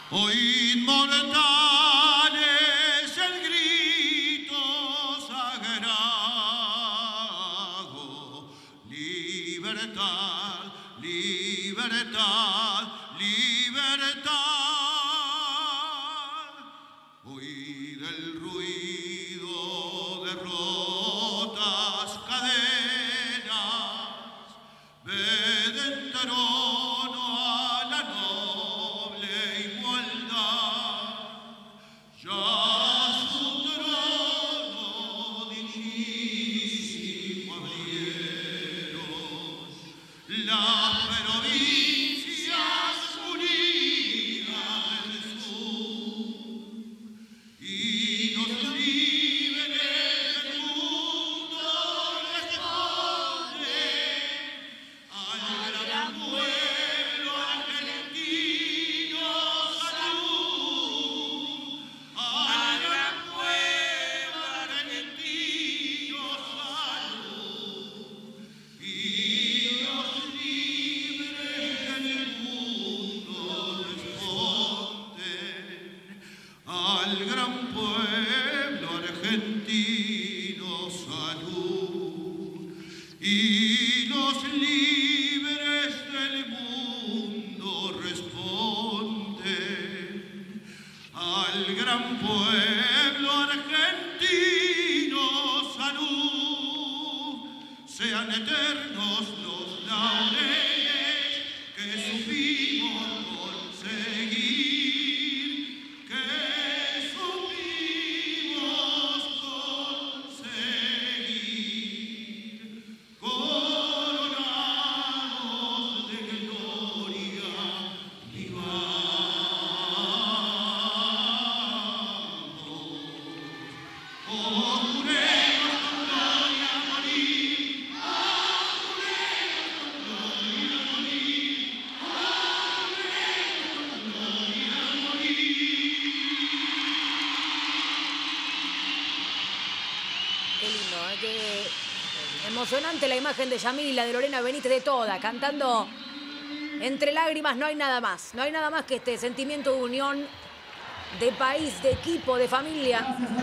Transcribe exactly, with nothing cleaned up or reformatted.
Oíd mortales el grito sagrado, libertad, libertad, libertad. Oíd el ruido de rotas cadenas, ved en trono a la noble igualdad, ya su trono dignísimo abrieron las provincias unidas del sur, y los líderes del mundo responden al gran pueblo argentino. Salud al gran pueblo argentino. Salud, y los libres del mundo responden al gran pueblo argentino. Salud, y los libres del mundo responden al gran pueblo argentino. Salud, sean eternos los laureles que supimos conseguir, que supimos conseguir, coronados de gloria, vivamos. Oh, juremos con gloria morir, oh, juremos con gloria morir, oh, juremos con gloria morir. Qué lindo, ¿eh? Qué emocionante la imagen de Yamila, de Lorena Benítez, de toda, cantando entre lágrimas. No hay nada más, no hay nada más que este sentimiento de unión, de país, de equipo, de familia.